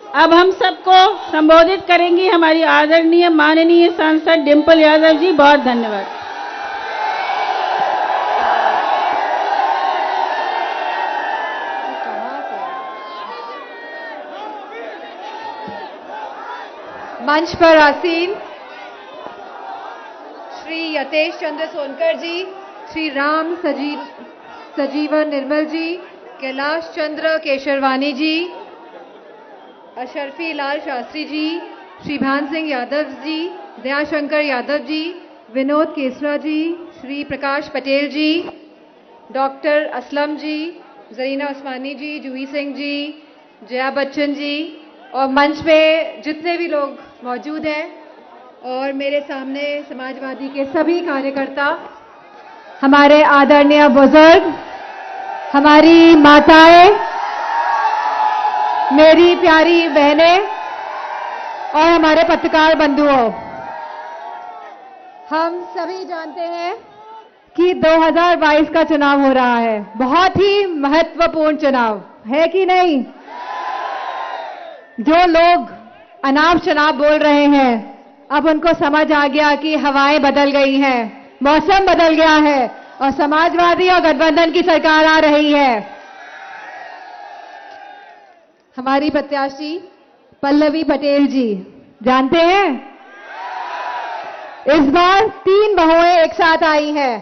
अब हम सबको संबोधित करेंगी हमारी आदरणीय माननीय सांसद डिंपल यादव जी। बहुत धन्यवाद। मंच पर आसीन श्री यतेश चंद्र सोनकर जी, श्री राम सजीवन निर्मल जी, कैलाश चंद्र केशरवानी जी, अशरफी लाल शास्त्री जी, श्री भान सिंह यादव जी, दयाशंकर यादव जी, विनोद केसरा जी, श्री प्रकाश पटेल जी, डॉक्टर असलम जी, जरीना उस्मानी जी, जूही सिंह जी, जया बच्चन जी और मंच पे जितने भी लोग मौजूद हैं और मेरे सामने समाजवादी के सभी कार्यकर्ता, हमारे आदरणीय बुजुर्ग, हमारी माताएं, मेरी प्यारी बहनें और हमारे पत्रकार बंधुओं, हम सभी जानते हैं कि 2022 का चुनाव हो रहा है। बहुत ही महत्वपूर्ण चुनाव है कि नहीं? जो लोग अनाप शनाप बोल रहे हैं, अब उनको समझ आ गया कि हवाएं बदल गई हैं, मौसम बदल गया है और समाजवादी और गठबंधन की सरकार आ रही है। हमारी प्रत्याशी पल्लवी पटेल जी, जानते हैं इस बार 3 बहुएं एक साथ आई हैं।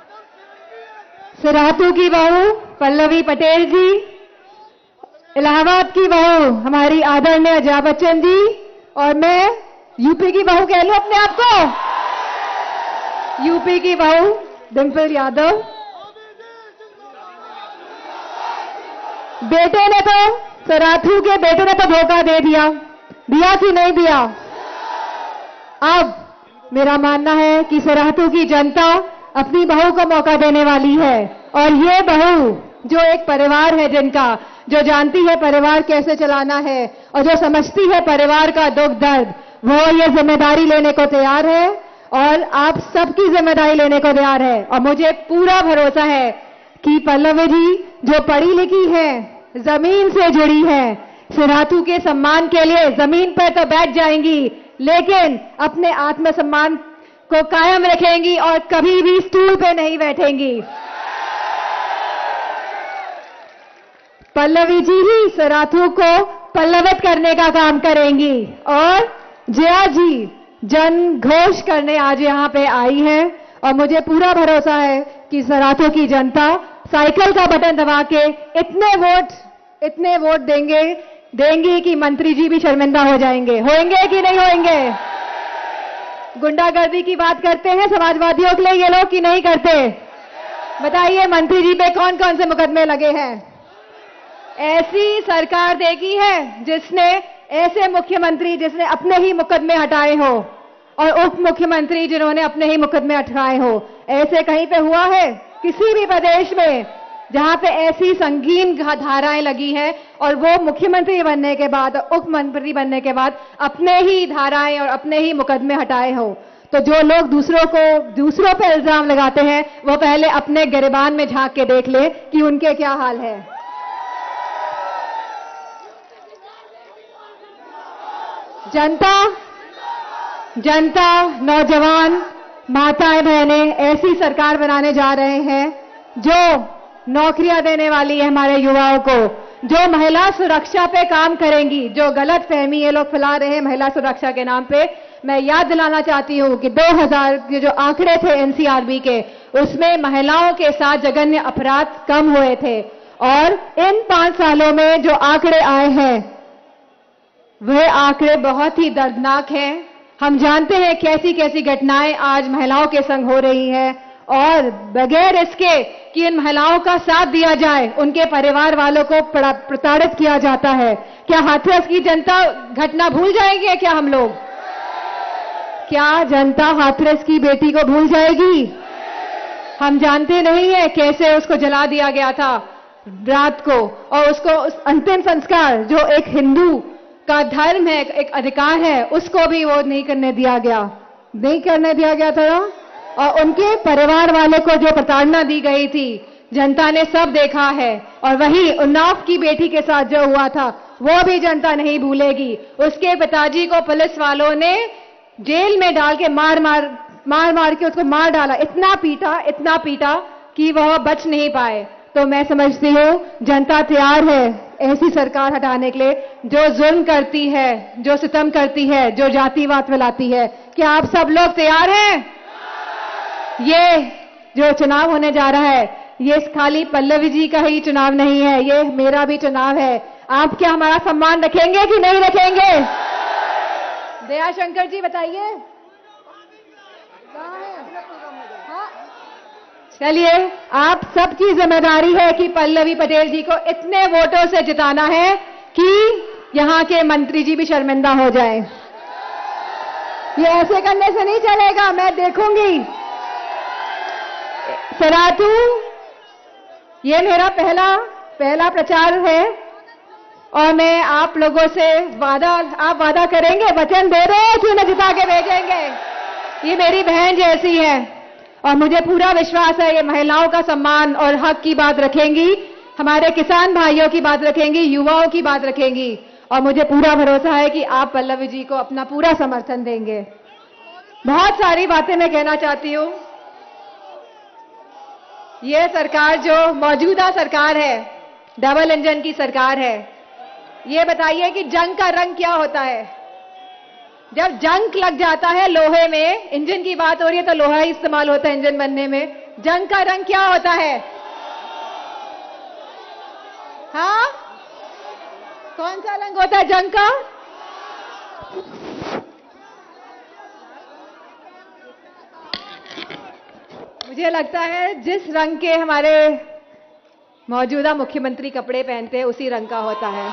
सिराथू की बहू पल्लवी पटेल जी, इलाहाबाद की बहू हमारी आदरणीय जया बच्चन जी और मैं यूपी की बहू कह लूं अपने आप को, यूपी की बहू डिंपल यादव। बेटे ने तो, सराथू के बेटे ने तो धोखा दे दिया कि नहीं दिया? अब मेरा मानना है कि सराथू की जनता अपनी बहू को मौका देने वाली है और ये बहू जो एक परिवार है, जिनका जो जानती है परिवार कैसे चलाना है और जो समझती है परिवार का दुख दर्द, वो ये जिम्मेदारी लेने को तैयार है और आप सबकी जिम्मेदारी लेने को तैयार है। और मुझे पूरा भरोसा है कि पल्लवी जी जो पढ़ी लिखी है, जमीन से जुड़ी है, सिराथू के सम्मान के लिए जमीन पर तो बैठ जाएंगी लेकिन अपने आत्मसम्मान को कायम रखेंगी और कभी भी स्टूल पे नहीं बैठेंगी। पल्लवी जी ही सिराथू को पल्लवित करने का काम करेंगी और जया जी जन घोष करने आज यहाँ पे आई है और मुझे पूरा भरोसा है कि सिराथू की जनता साइकिल का बटन दबा के इतने वोट देंगी कि मंत्री जी भी शर्मिंदा हो जाएंगे। होंगे कि नहीं होंगे? गुंडागर्दी की बात करते हैं समाजवादियों के लिए ये लोग कि नहीं करते? बताइए मंत्री जी पे कौन कौन से मुकदमे लगे हैं? ऐसी सरकार देखी है जिसने ऐसे मुख्यमंत्री जिसने अपने ही मुकदमे हटाए हो और उप मुख्यमंत्री जिन्होंने अपने ही मुकदमे हटाए हो? ऐसे कहीं पे हुआ है किसी भी प्रदेश में जहां पे ऐसी संगीन धाराएं लगी है और वो मुख्यमंत्री बनने के बाद, उप मंत्री बनने के बाद अपने ही धाराएं और अपने ही मुकदमे हटाए हो? तो जो लोग दूसरों पे इल्जाम लगाते हैं वो पहले अपने गिरबान में झांक के देख ले कि उनके क्या हाल है। जनता, नौजवान, माताएं बहनें ऐसी सरकार बनाने जा रहे हैं जो नौकरियां देने वाली है हमारे युवाओं को, जो महिला सुरक्षा पे काम करेंगी। जो गलत फहमी ये लोग फैला रहे हैं महिला सुरक्षा के नाम पे, मैं याद दिलाना चाहती हूँ कि 2000 के जो आंकड़े थे एनसीआरबी के, उसमें महिलाओं के साथ जघन्य अपराध कम हुए थे और इन 5 सालों में जो आंकड़े आए हैं वह आंकड़े बहुत ही दर्दनाक हैं। हम जानते हैं कैसी कैसी घटनाएं आज महिलाओं के संग हो रही हैं और बगैर इसके कि इन महिलाओं का साथ दिया जाए उनके परिवार वालों को प्रताड़ित किया जाता है। क्या हाथरस की जनता घटना भूल जाएंगे? क्या हम लोग, क्या जनता हाथरस की बेटी को भूल जाएगी? हम जानते नहीं है कैसे उसको जला दिया गया था रात को और उसको उस अंतिम संस्कार जो एक हिंदू का धर्म है, एक अधिकार है, उसको भी वो नहीं करने दिया गया था ना? और उनके परिवार वाले को जो प्रताड़ना दी गई थी जनता ने सब देखा है। और वही उन्नाव की बेटी के साथ जो हुआ था वो भी जनता नहीं भूलेगी। उसके पिताजी को पुलिस वालों ने जेल में डाल के मार मार के उसको मार डाला, इतना पीटा कि वह बच नहीं पाए। तो मैं समझती हूं जनता तैयार है ऐसी सरकार हटाने के लिए जो जुल्म करती है, जो सितम करती है, जो जातिवाद फैलाती है। क्या आप सब लोग तैयार हैं? ये जो चुनाव होने जा रहा है, ये खाली पल्लवी जी का ही चुनाव नहीं है, ये मेरा भी चुनाव है। आप क्या हमारा सम्मान रखेंगे कि नहीं रखेंगे? दयाशंकर जी बताइए। चलिए, आप सबकी जिम्मेदारी है कि पल्लवी पटेल जी को इतने वोटों से जिताना है कि यहां के मंत्री जी भी शर्मिंदा हो जाए। ये ऐसे करने से नहीं चलेगा, मैं देखूंगी। सरातू, ये मेरा पहला प्रचार है और मैं आप लोगों से आप वादा करेंगे, वचन दे रहे हैं कि उन्हें जिता के भेजेंगे। ये मेरी बहन जैसी है और मुझे पूरा विश्वास है ये महिलाओं का सम्मान और हक की बात रखेंगी, हमारे किसान भाइयों की बात रखेंगी, युवाओं की बात रखेंगी और मुझे पूरा भरोसा है कि आप पल्लवी जी को अपना पूरा समर्थन देंगे। बहुत सारी बातें मैं कहना चाहती हूं। ये सरकार जो मौजूदा सरकार है, डबल इंजन की सरकार है। ये बताइए कि जंग का रंग क्या होता है? जब जंग लग जाता है लोहे में, इंजन की बात हो रही है तो लोहा ही इस्तेमाल होता है इंजन बनने में। जंग का रंग क्या होता है? हाँ, कौन सा रंग होता है जंग का? मुझे लगता है जिस रंग के हमारे मौजूदा मुख्यमंत्री कपड़े पहनते हैं उसी रंग का होता है।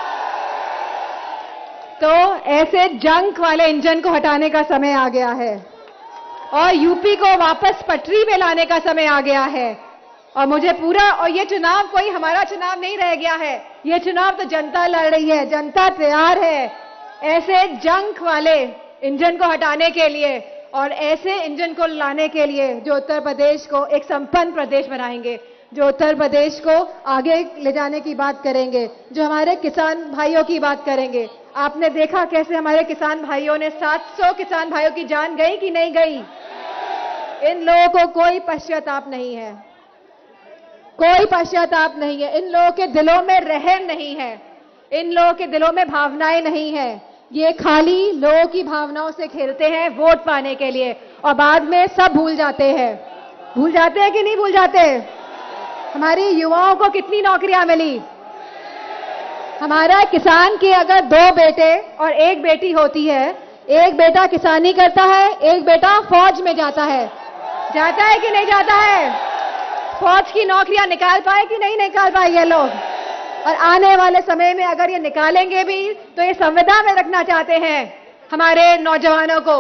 तो ऐसे जंग वाले इंजन को हटाने का समय आ गया है और यूपी को वापस पटरी में लाने का समय आ गया है। और मुझे और ये चुनाव कोई हमारा चुनाव नहीं रह गया है, ये चुनाव तो जनता लड़ रही है। जनता तैयार है ऐसे जंग वाले इंजन को हटाने के लिए और ऐसे इंजन को लाने के लिए जो उत्तर प्रदेश को एक संपन्न प्रदेश बनाएंगे, जो उत्तर प्रदेश को आगे ले जाने की बात करेंगे, जो हमारे किसान भाइयों की बात करेंगे। आपने देखा कैसे हमारे किसान भाइयों ने 700 किसान भाइयों की जान गई कि नहीं गई? इन लोगों को कोई पश्चाताप नहीं है, कोई पश्चाताप नहीं है। इन लोगों के दिलों में रहम नहीं है, इन लोगों के दिलों में भावनाएं नहीं है। ये खाली लोगों की भावनाओं से खेलते हैं वोट पाने के लिए और बाद में सब भूल जाते हैं। भूल जाते हैं कि नहीं भूल जाते? हमारी युवाओं को कितनी नौकरियां मिली? हमारा किसान के अगर 2 बेटे और 1 बेटी होती है, एक बेटा किसानी करता है, एक बेटा फौज में जाता है कि नहीं जाता है? फौज की नौकरियां निकाल पाए कि नहीं निकाल पाए ये लोग? और आने वाले समय में अगर ये निकालेंगे भी तो ये संविदा में रखना चाहते हैं हमारे नौजवानों को।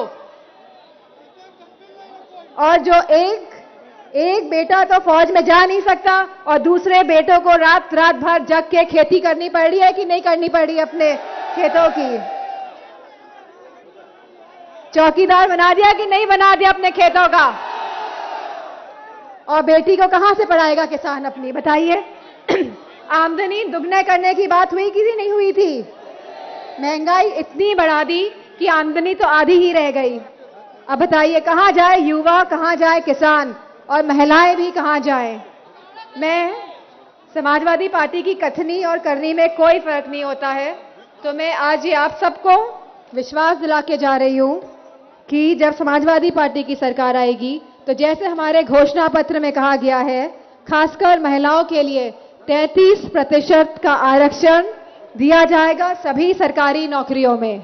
और जो एक बेटा तो फौज में जा नहीं सकता और दूसरे बेटों को रात भर जग के खेती करनी पड़ रही है कि नहीं करनी पड़ रही है? अपने खेतों की चौकीदार बना दिया कि नहीं बना दिया अपने खेतों का? और बेटी को कहां से पढ़ाएगा किसान अपनी? बताइए। आमदनी दुगने करने की बात हुई कि नहीं हुई थी? महंगाई इतनी बढ़ा दी कि आमदनी तो आधी ही रह गई। अब बताइए कहां जाए युवा, कहां जाए किसान और महिलाएं भी कहां जाएं? मैं समाजवादी पार्टी की कथनी और करनी में कोई फर्क नहीं होता है, तो मैं आज ये आप सबको विश्वास दिला के जा रही हूं कि जब समाजवादी पार्टी की सरकार आएगी तो जैसे हमारे घोषणा पत्र में कहा गया है, खासकर महिलाओं के लिए 33% का आरक्षण दिया जाएगा सभी सरकारी नौकरियों में।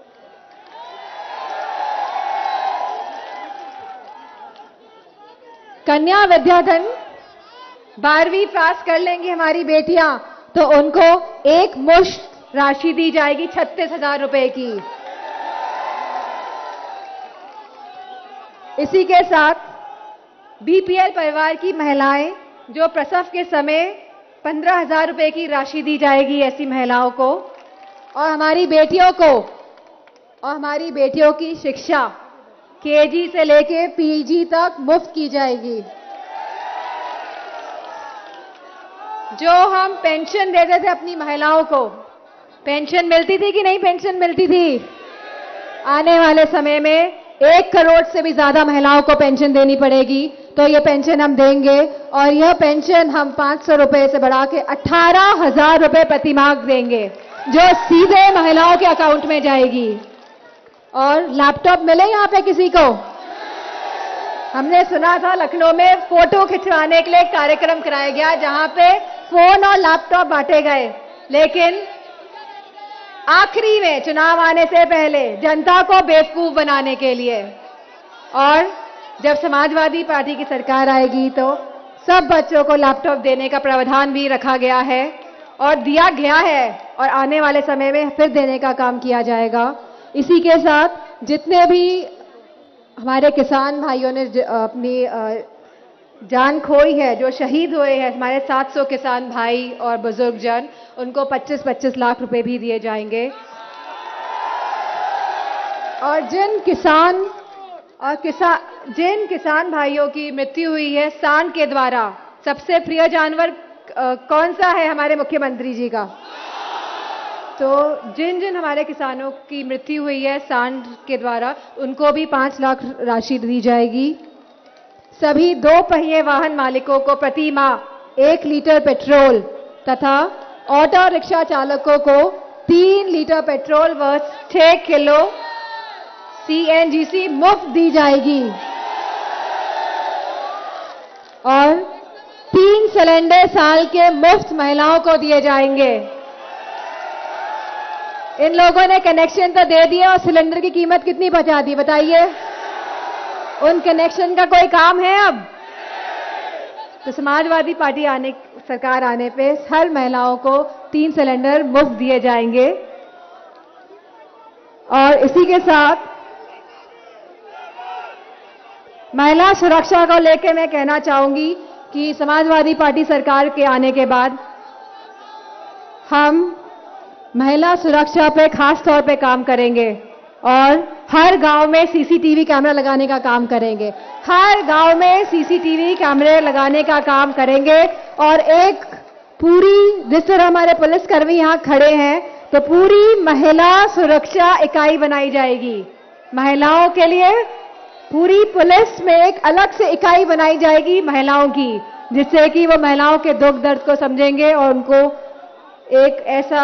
कन्या विद्याधन 12वीं पास कर लेंगी हमारी बेटियां तो उनको एक मुश्त राशि दी जाएगी 36,000 रुपए की। इसी के साथ बीपीएल परिवार की महिलाएं जो प्रसव के समय 15,000 रुपए की राशि दी जाएगी ऐसी महिलाओं को। और हमारी बेटियों की शिक्षा केजी से लेके पीजी तक मुफ्त की जाएगी। जो हम पेंशन देते थे अपनी महिलाओं को, पेंशन मिलती थी कि नहीं पेंशन मिलती थी? आने वाले समय में 1 करोड़ से भी ज्यादा महिलाओं को पेंशन देनी पड़ेगी, तो ये पेंशन हम देंगे और यह पेंशन हम 500 रुपए से बढ़ा के 18,000 रुपए प्रति माह देंगे, जो सीधे महिलाओं के अकाउंट में जाएगी। और लैपटॉप मिले यहाँ पे किसी को? हमने सुना था लखनऊ में फोटो खिंचवाने के लिए एक कार्यक्रम कराया गया जहां पे फोन और लैपटॉप बांटे गए, लेकिन आखिरी में चुनाव आने से पहले जनता को बेवकूफ बनाने के लिए। और जब समाजवादी पार्टी की सरकार आएगी तो सब बच्चों को लैपटॉप देने का प्रावधान भी रखा गया है और दिया गया है और आने वाले समय में फिर देने का काम किया जाएगा। इसी के साथ जितने भी हमारे किसान भाइयों ने अपनी जान खोई है, जो शहीद हुए हैं, हमारे 700 किसान भाई और बुजुर्ग जन, उनको 25-25 लाख रुपए भी दिए जाएंगे। और जिन किसान भाइयों की मृत्यु हुई है सांड के द्वारा, सबसे प्रिय जानवर कौन सा है हमारे मुख्यमंत्री जी का? तो जिन हमारे किसानों की मृत्यु हुई है सांड के द्वारा, उनको भी 5 लाख राशि दी जाएगी। सभी 2 पहिए वाहन मालिकों को प्रति माह 1 लीटर पेट्रोल तथा ऑटो रिक्शा चालकों को 3 लीटर पेट्रोल व 6 किलो CNGC मुफ्त दी जाएगी। और 3 सिलेंडर साल के मुफ्त महिलाओं को दिए जाएंगे। इन लोगों ने कनेक्शन तो दे दिए और सिलेंडर की कीमत कितनी बचा दी बताइए? उन कनेक्शन का कोई काम है अब? तो समाजवादी पार्टी सरकार आने पे हर महिलाओं को 3 सिलेंडर मुफ्त दिए जाएंगे। और इसी के साथ महिला सुरक्षा को लेकर मैं कहना चाहूंगी कि समाजवादी पार्टी सरकार के आने के बाद हम महिला सुरक्षा पे खास तौर पे काम करेंगे और हर गांव में सीसीटीवी कैमरा लगाने का काम करेंगे। हर गांव में सीसीटीवी कैमरे लगाने का काम करेंगे और एक पूरी, जिस तरह हमारे पुलिसकर्मी यहां खड़े हैं, तो पूरी महिला सुरक्षा इकाई बनाई जाएगी। महिलाओं के लिए पूरी पुलिस में एक अलग से इकाई बनाई जाएगी महिलाओं की, जिससे कि वो महिलाओं के दुख दर्द को समझेंगे और उनको एक ऐसा।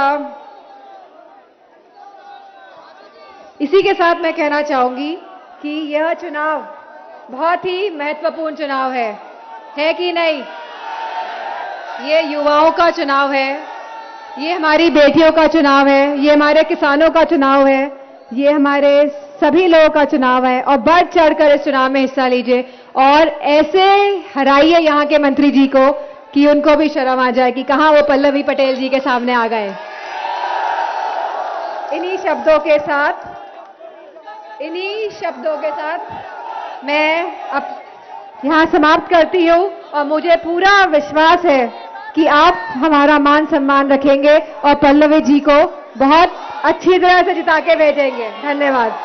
इसी के साथ मैं कहना चाहूंगी कि यह चुनाव बहुत ही महत्वपूर्ण चुनाव है कि नहीं? ये युवाओं का चुनाव है, ये हमारी बेटियों का चुनाव है, ये हमारे किसानों का चुनाव है, ये हमारे सभी लोगों का चुनाव है। और बढ़ चढ़कर इस चुनाव में हिस्सा लीजिए और ऐसे हराइए यहाँ के मंत्री जी को कि उनको भी शर्म आ जाए कि कहां वो पल्लवी पटेल जी के सामने आ गए। इन्हीं शब्दों के साथ मैं अब यहां समाप्त करती हूं और मुझे पूरा विश्वास है कि आप हमारा मान सम्मान रखेंगे और पल्लवी जी को बहुत अच्छी तरह से जिता के भेजेंगे। धन्यवाद।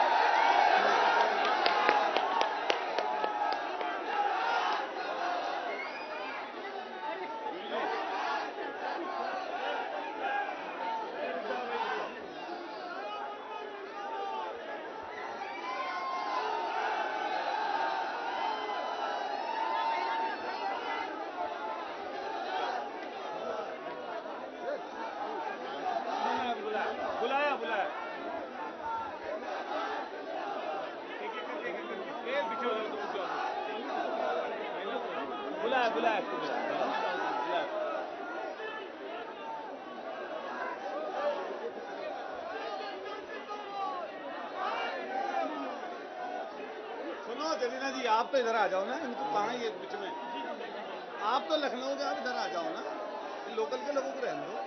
सुनो जलीना जी, आप तो इधर आ जाओ ना, इनको कहाँ ये बीच में? आप तो लखनऊ के, आप इधर आ जाओ ना, लोकल के लोगों को रहने दो।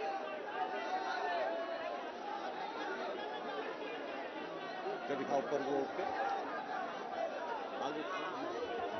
क्या दिखाओ ऊपर वो, आगे